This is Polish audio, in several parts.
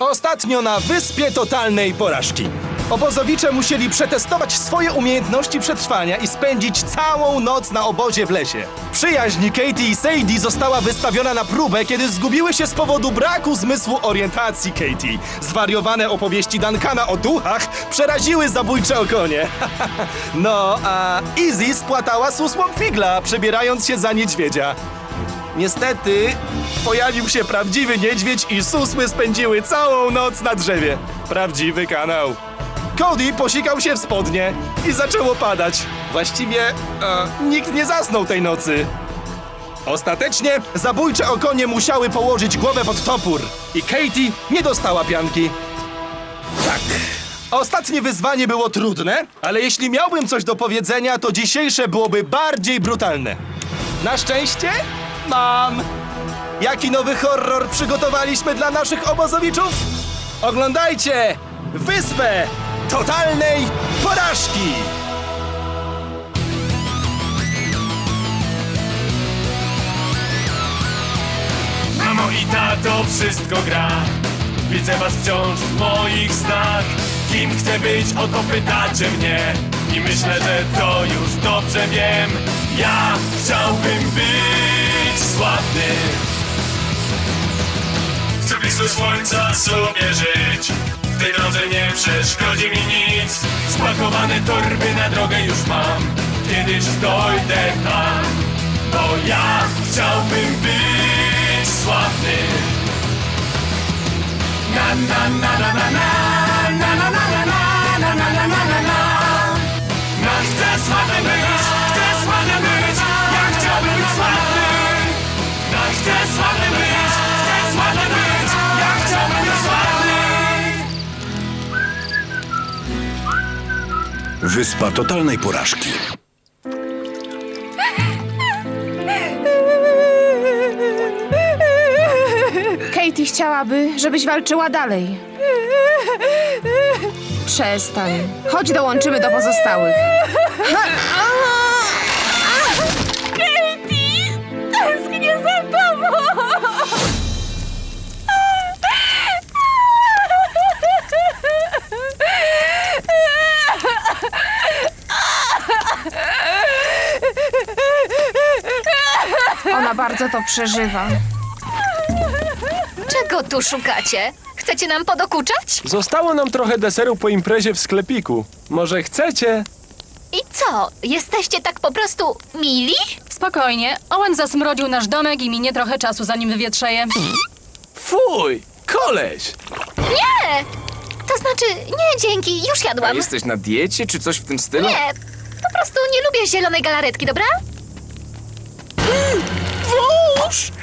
Ostatnio na Wyspie Totalnej Porażki. Obozowicze musieli przetestować swoje umiejętności przetrwania i spędzić całą noc na obozie w lesie. Przyjaźń Katie i Sadie została wystawiona na próbę, kiedy zgubiły się z powodu braku zmysłu orientacji Katie. Zwariowane opowieści Duncana o duchach przeraziły zabójcze okonie. No, a Izzy spłatała susłom figla, przebierając się za niedźwiedzia. Niestety, pojawił się prawdziwy niedźwiedź i susły spędziły całą noc na drzewie. Prawdziwy kanał. Cody posikał się w spodnie i zaczęło padać. Właściwie nikt nie zasnął tej nocy. Ostatecznie zabójcze okonie musiały położyć głowę pod topór i Katie nie dostała pianki. Tak. Ostatnie wyzwanie było trudne, ale jeśli miałbym coś do powiedzenia, to dzisiejsze byłoby bardziej brutalne. Na szczęście mam. Jaki nowy horror przygotowaliśmy dla naszych obozowiczów? Oglądajcie Wyspę Totalnej Porażki! Mamo i tato, wszystko gra. Widzę was wciąż w moich snach. Kim chcę być, o to pytacie mnie. I myślę, że to już dobrze wiem. Ja chciałbym być sławny. Chcę blisko słońca sobie żyć. W tej drodze nie przeszkodzi mi nic. Spakowane torby na drogę już mam. Kiedyś dojdę tam. Bo ja chciałbym być sławny. Na na na na na na na na na na na na na na na na. Chcę sławny być, chcę sławny być. Ja chciałbym być sławny. Chcę sławny być, chcę sławny być. Ja chciałbym być sławny. Wyspa Totalnej Porażki. Katie chciałaby, żebyś walczyła dalej. Przestań. Chodź, dołączymy do pozostałych. Katie! Tęsknię za tobą! Ona bardzo to przeżywa. Czego tu szukacie? Chcecie nam podokuczać? Zostało nam trochę deseru po imprezie w sklepiku. Może chcecie? I co? Jesteście tak po prostu mili? Spokojnie. Owen zasmrodził nasz domek i minie trochę czasu, zanim wywietrzeje. Fuj! Koleś! Nie! To znaczy, nie, dzięki, już jadłam. Jesteś na diecie, czy coś w tym stylu? Nie, po prostu nie lubię zielonej galaretki, dobra? Wąż!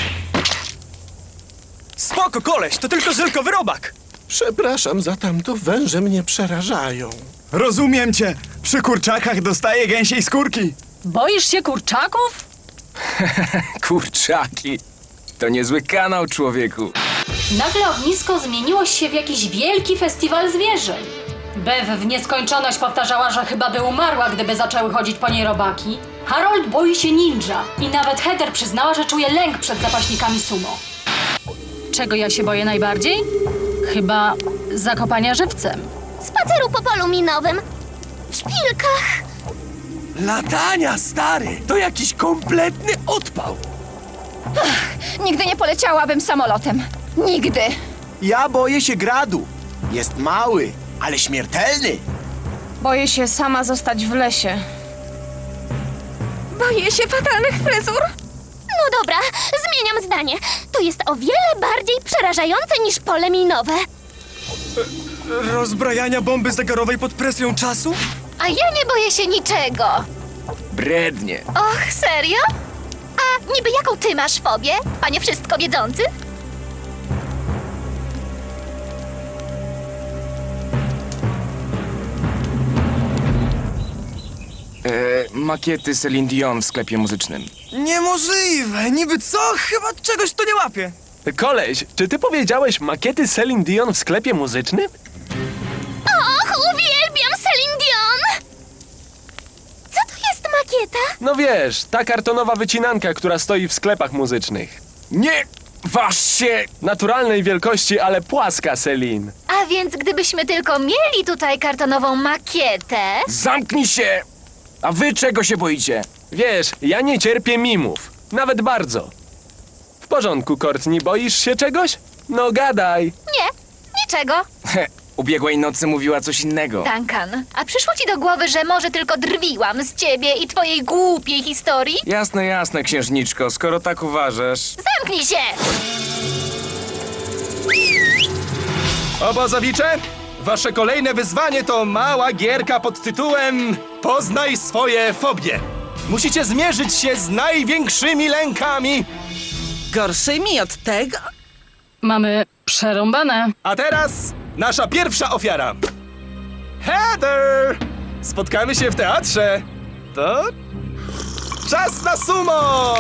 Spoko, koleś, to tylko żelkowy robak. Przepraszam za tamto, węże mnie przerażają. Rozumiem cię. Przy kurczakach dostaję gęsiej skórki. Boisz się kurczaków? Kurczaki. To niezły kanał, człowieku. Nagle ognisko zmieniło się w jakiś wielki festiwal zwierzeń. Bev w nieskończoność powtarzała, że chyba by umarła, gdyby zaczęły chodzić po niej robaki. Harold boi się ninja i nawet Heather przyznała, że czuje lęk przed zapaśnikami sumo. Czego ja się boję najbardziej? Chyba zakopania żywcem. Spaceru po polu minowym. W szpilkach. Latania, stary, to jakiś kompletny odpał. Nigdy nie poleciałabym samolotem. Nigdy. Ja boję się gradu. Jest mały, ale śmiertelny. Boję się sama zostać w lesie. Boję się fatalnych fryzur. No dobra, zmieniam zdanie. To jest o wiele bardziej przerażające niż pole minowe. Rozbrajania bomby zegarowej pod presją czasu? A ja nie boję się niczego. Brednie. Och, serio? A niby jaką ty masz fobię, panie wszystko wiedzący? Makiety Celine Dion w sklepie muzycznym. Niemożliwe! Niby co? Chyba czegoś tu nie łapię. Koleś, czy ty powiedziałeś makiety Celine Dion w sklepie muzycznym? Och, uwielbiam Celine Dion! Co to jest makieta? No wiesz, ta kartonowa wycinanka, która stoi w sklepach muzycznych. Nie! Waż się! Naturalnej wielkości, ale płaska, Selin. A więc gdybyśmy tylko mieli tutaj kartonową makietę... Zamknij się! A wy czego się boicie? Wiesz, ja nie cierpię mimów. Nawet bardzo. W porządku, Courtney, boisz się czegoś? No gadaj. Nie, niczego. Ubiegłej nocy mówiła coś innego. Duncan, a przyszło ci do głowy, że może tylko drwiłam z ciebie i twojej głupiej historii? Jasne, jasne, księżniczko, skoro tak uważasz. Zamknij się! Obozowicze, wasze kolejne wyzwanie to mała gierka pod tytułem Poznaj swoje fobie. Musicie zmierzyć się z największymi lękami. Gorszymi od tego? Mamy przerąbane. A teraz nasza pierwsza ofiara. Heather! Spotkamy się w teatrze. To czas na sumo!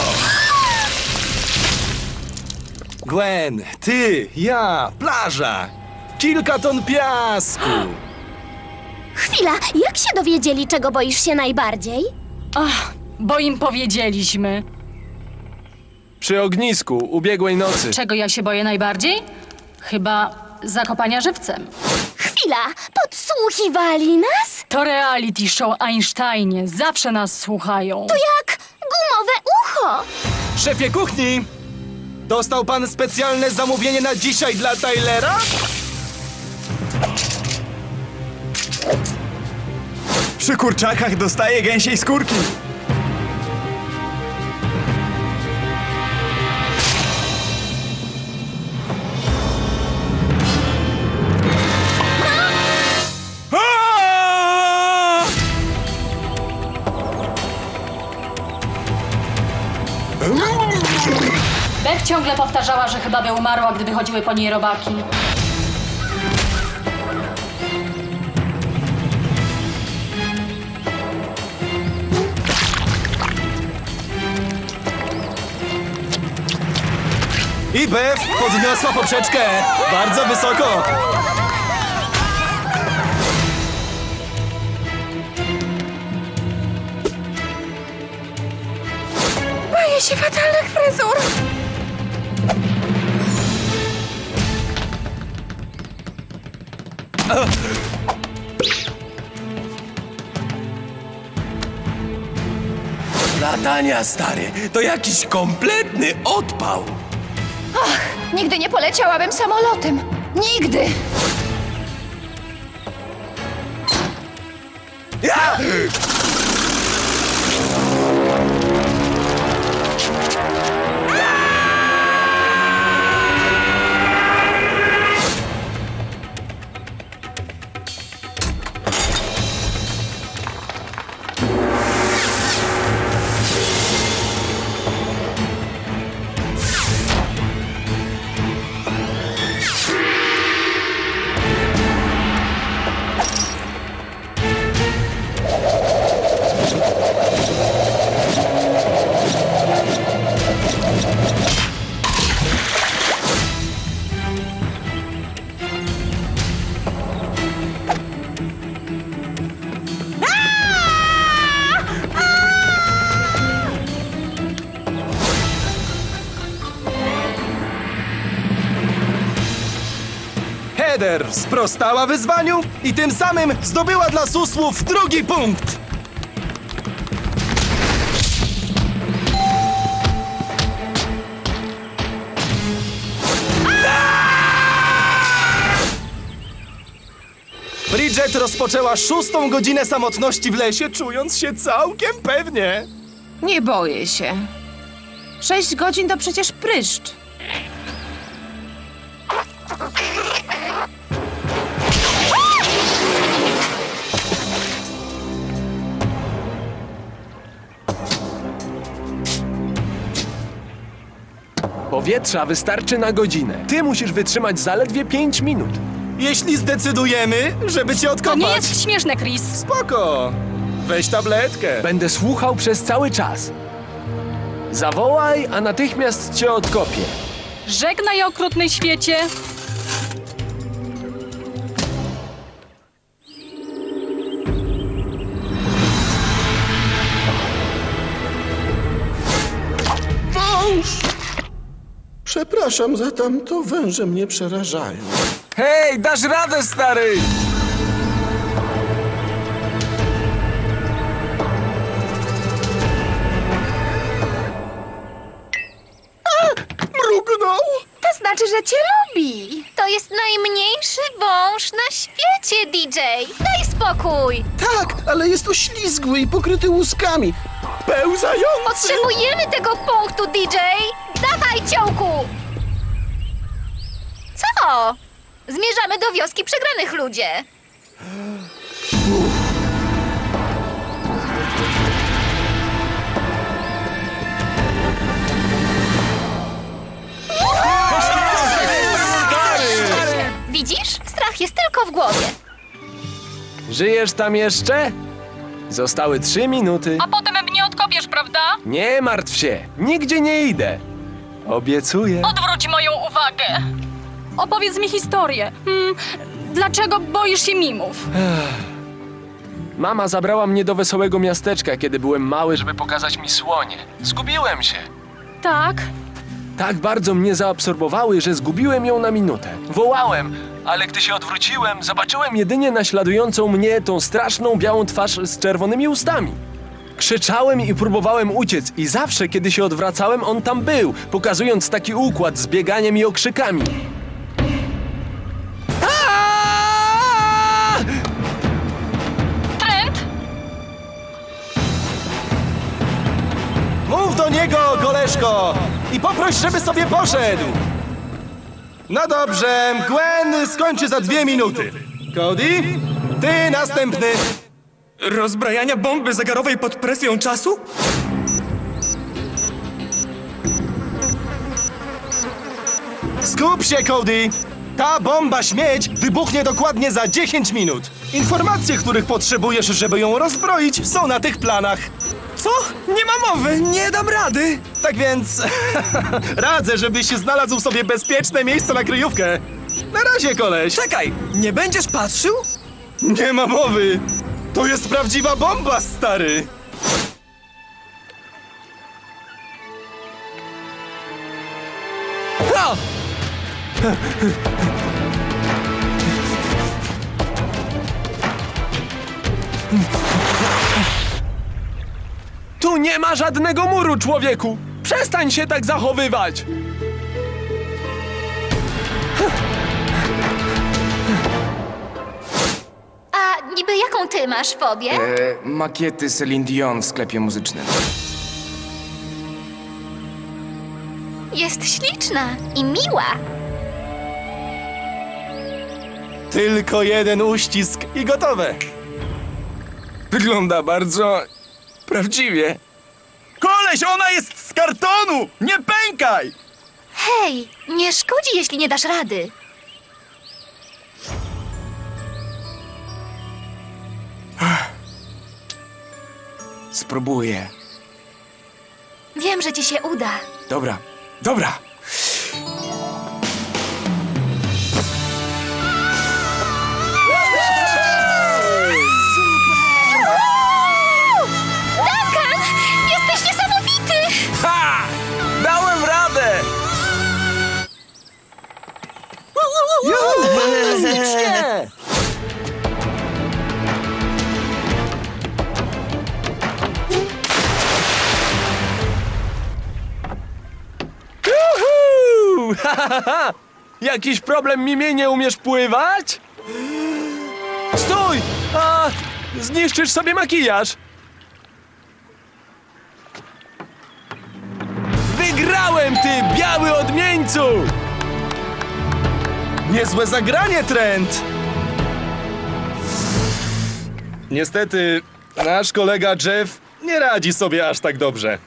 Gwen, ty, ja, plaża. Kilka ton piasku. Chwila, jak się dowiedzieli, czego boisz się najbardziej? Ach, bo im powiedzieliśmy. Przy ognisku ubiegłej nocy. Czego ja się boję najbardziej? Chyba zakopania żywcem. Chwila, podsłuchiwali nas? To reality show Einsteinie. Zawsze nas słuchają. To jak gumowe ucho. Szefie kuchni, dostał pan specjalne zamówienie na dzisiaj dla Tylera? Przy kurczakach dostaję gęsiej skórki. Beth ciągle powtarzała, że chyba by umarła, gdyby chodziły po niej robaki. I Beth podniosła poprzeczkę bardzo wysoko. Boję się fatalnych fryzur. Latania, stary, to jakiś kompletny odpał. Nigdy nie poleciałabym samolotem. Nigdy. Ja! Heather sprostała wyzwaniu i tym samym zdobyła dla susłów drugi punkt. Bridget rozpoczęła 6. godzinę samotności w lesie, czując się całkiem pewnie. Nie boję się. 6 godzin to przecież pryszcz. Powietrza wystarczy na godzinę. Ty musisz wytrzymać zaledwie 5 minut. Jeśli zdecydujemy, żeby cię To odkopać... nie jest śmieszne, Chris. Spoko. Weź tabletkę. Będę słuchał przez cały czas. Zawołaj, a natychmiast cię odkopię. Żegnaj, okrutny świecie. Przepraszam za tamto, węże mnie przerażają. Hej, dasz radę, stary! Mrugnął! To znaczy, że cię lubi. To jest najmniejszy wąż na świecie, DJ. Daj spokój. Tak, ale jest oślizgły i pokryty łuskami. Pełzający! Potrzebujemy tego punktu, DJ. Dawaj, ciołku. Co? Zmierzamy do wioski przegranych, ludzie. Widzisz? Strach jest tylko w głowie. Żyjesz tam jeszcze? Zostały 3 minuty. A potem mnie odkopiesz, prawda? Nie martw się, nigdzie nie idę. Obiecuję. Odwróć moją uwagę. Opowiedz mi historię. Dlaczego boisz się mimów? Mama zabrała mnie do wesołego miasteczka, kiedy byłem mały, żeby pokazać mi słonie. Zgubiłem się. Tak? Tak bardzo mnie zaabsorbowały, że zgubiłem ją na minutę. Wołałem, ale gdy się odwróciłem, zobaczyłem jedynie naśladującą mnie tą straszną białą twarz z czerwonymi ustami. Krzyczałem i próbowałem uciec i zawsze, kiedy się odwracałem, on tam był, pokazując taki układ z bieganiem i okrzykami. Aaaa! Trent? Mów do niego, koleżko! I poproś, żeby sobie poszedł! No dobrze, Gwen skończy za 2 minuty. Cody, ty następny. Rozbrajania bomby zegarowej pod presją czasu? Skup się, Cody! Ta bomba śmieć wybuchnie dokładnie za 10 minut. Informacje, których potrzebujesz, żeby ją rozbroić, są na tych planach. Co? Nie ma mowy, nie dam rady! Tak więc radzę, żebyś znalazł sobie bezpieczne miejsce na kryjówkę. Na razie, koleś. Czekaj, nie będziesz patrzył? Nie ma mowy. To jest prawdziwa bomba, stary. O! Tu nie ma żadnego muru, człowieku! Przestań się tak zachowywać! A niby jaką ty masz fobię? Makiety Celine Dion w sklepie muzycznym. Jest śliczna i miła. Tylko jeden uścisk i gotowe. Wygląda bardzo prawdziwie. Koleś, ona jest z kartonu! Nie pękaj! Hej, nie szkodzi, jeśli nie dasz rady. Spróbuję. Wiem, że ci się uda. Dobra, dobra. Duncan! Jesteś niesamowity! Ha! Dałem radę! Fantastycznie! Juhu! Ha, ha, ha! Jakiś problem, Mimie, nie umiesz pływać? Stój! A, zniszczysz sobie makijaż! Wygrałem, ty biały odmieńcu! Niezłe zagranie, Trent! Niestety, nasz kolega Jeff nie radzi sobie aż tak dobrze.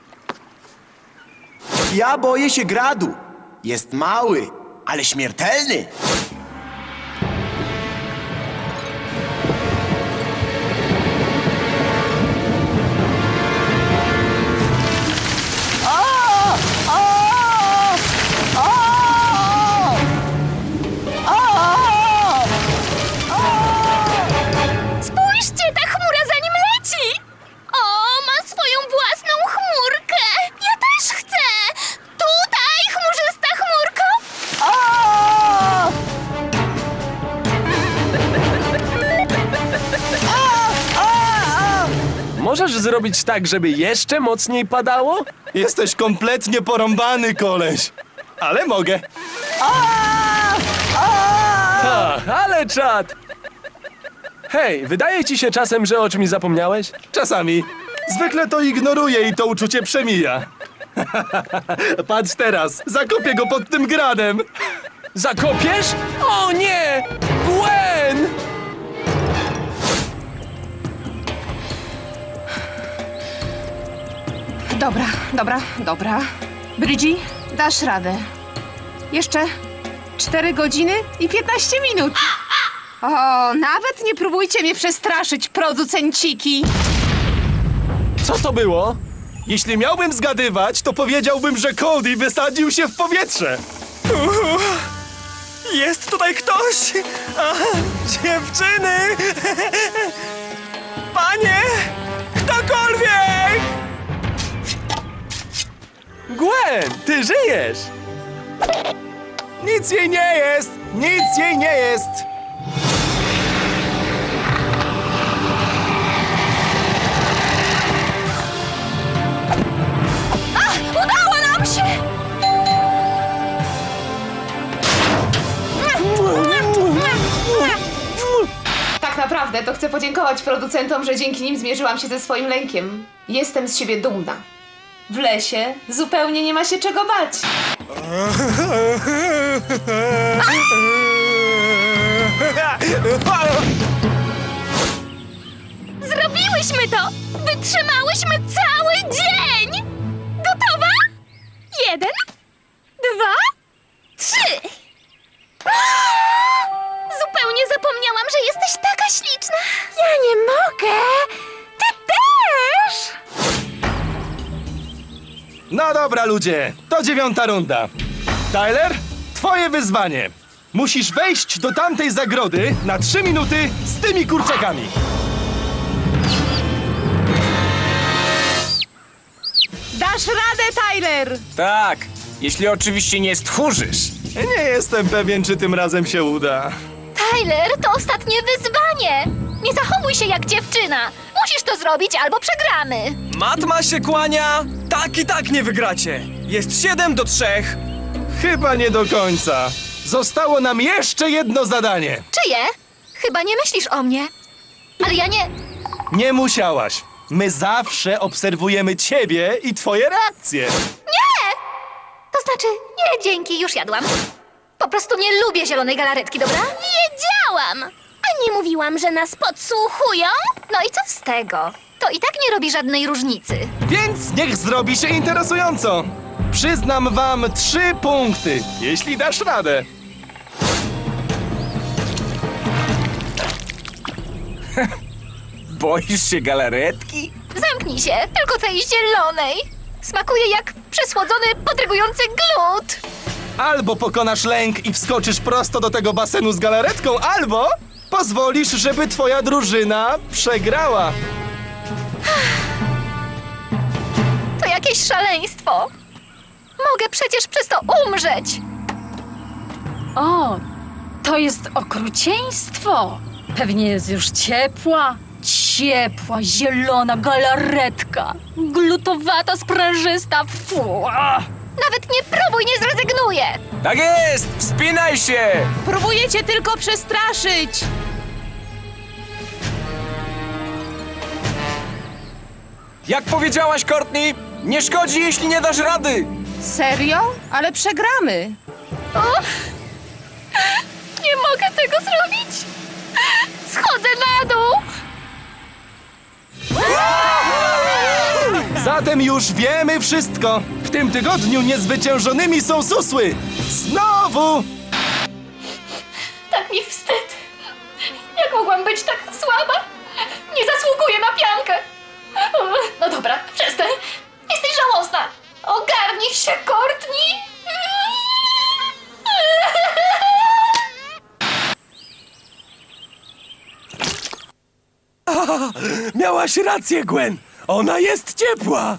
Ja boję się gradu. Jest mały, ale śmiertelny. Spójrzcie, ta chmura za nim leci! O, ma swoją własną chmurkę! Ja też chcę! Tutaj, chmurzysta możesz zrobić tak, żeby jeszcze mocniej padało? Jesteś kompletnie porąbany, koleś. Ale mogę. Ale czad! Hej, wydaje ci się czasem, że o czymś zapomniałeś? Czasami. Zwykle to ignoruję i to uczucie przemija. Patrz teraz, zakopię go pod tym gradem. Zakopiesz? O nie! Gwen! Dobra. Brydzi, dasz radę. Jeszcze 4 godziny i 15 minut. O, nawet nie próbujcie mnie przestraszyć, producenciki. Co to było? Jeśli miałbym zgadywać, to powiedziałbym, że Cody wysadził się w powietrze. Jest tutaj ktoś! Dziewczyny! Panie! Ktokolwiek! Gwen, ty żyjesz! Nic jej nie jest! Nic jej nie jest! Udało nam się! Tak naprawdę to chcę podziękować producentom, że dzięki nim zmierzyłam się ze swoim lękiem. Jestem z siebie dumna. W lesie zupełnie nie ma się czego bać. Zrobiłyśmy to! Wytrzymałyśmy cały dzień! Gotowa? 1, 2, 3. Zupełnie zapomniałam, że jesteś taka śliczna. Ja nie mogę. Ty też! No dobra, ludzie, to 9. runda. Tyler, twoje wyzwanie. Musisz wejść do tamtej zagrody na 3 minuty z tymi kurczakami. Dasz radę, Tyler! Tak, jeśli oczywiście nie stchórzysz. Nie jestem pewien, czy tym razem się uda. Tyler, to ostatnie wyzwanie. Nie zachowuj się jak dziewczyna. Musisz to zrobić albo przegramy. Matma się kłania! Tak i tak nie wygracie! Jest 7-3. Chyba nie do końca. Zostało nam jeszcze jedno zadanie. Czyje? Chyba nie myślisz o mnie. Ale ja nie... Nie musiałaś. My zawsze obserwujemy ciebie i twoje reakcje. Nie! To znaczy, nie, dzięki, już jadłam. Po prostu nie lubię zielonej galaretki, dobra? Wiedziałam! A nie mówiłam, że nas podsłuchują? No i co z tego? To i tak nie robi żadnej różnicy. Więc niech zrobi się interesująco. Przyznam wam 3 punkty, jeśli dasz radę. Boisz się galaretki? Zamknij się, tylko tej zielonej. Smakuje jak przesłodzony, podrygujący glut. Albo pokonasz lęk i wskoczysz prosto do tego basenu z galaretką, albo pozwolisz, żeby twoja drużyna przegrała. To jakieś szaleństwo. Mogę przecież przez to umrzeć. O, to jest okrucieństwo. Pewnie jest już ciepła, zielona galaretka. Glutowata, sprężysta. Fu. Nawet nie próbuj, nie zrezygnuję. Tak jest! Wspinaj się! Próbuję cię tylko przestraszyć. Jak powiedziałaś, Courtney, nie szkodzi, jeśli nie dasz rady! Serio? Ale przegramy. Uff. Nie mogę tego zrobić. Schodzę na dół. Zatem już wiemy wszystko. W tym tygodniu niezwyciężonymi są susły. Znowu! Tak mi wstyd. Jak mogłam być tak słaba? Nie zasługuję na piankę. No dobra, przestań. Jesteś żałosna. Ogarnij się, Courtney. Miałaś rację, Gwen! Ona jest ciepła!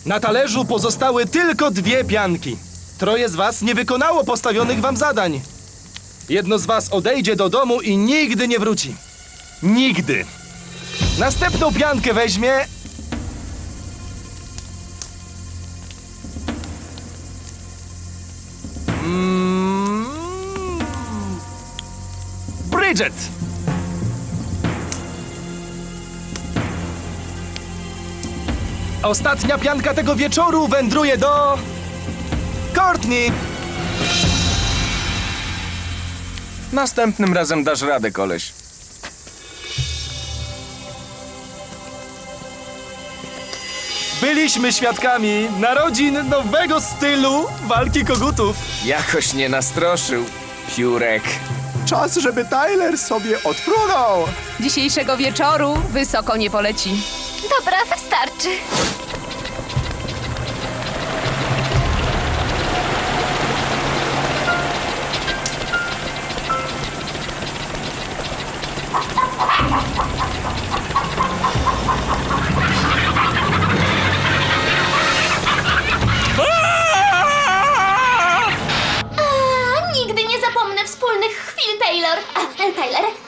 Na talerzu pozostały tylko 2 pianki. 3 z was nie wykonało postawionych wam zadań. Jedno z was odejdzie do domu i nigdy nie wróci. Nigdy. Następną piankę weźmie... Bridget. Ostatnia pianka tego wieczoru wędruje do... Courtney! Następnym razem dasz radę, koleś. Byliśmy świadkami narodzin nowego stylu walki kogutów. Jakoś nie nastroszył, piórek. Czas, żeby Tyler sobie odprunął. Dzisiejszego wieczoru wysoko nie poleci. Dobra, wystarczy. Nigdy nie zapomnę wspólnych chwil, Taylor. Tyler,